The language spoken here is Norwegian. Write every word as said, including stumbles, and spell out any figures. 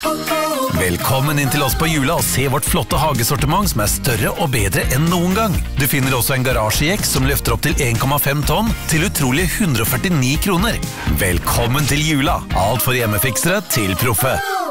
Velkommen inn til oss på Jula og se vårt flotte hagesortiment som er større og bedre enn noen gang. Du finner også en garasjejekk som løfter opp til en komma fem tonn til utrolig hundre og førtini kroner. Velkommen til Jula, alt for hjemmefiksere til proffe.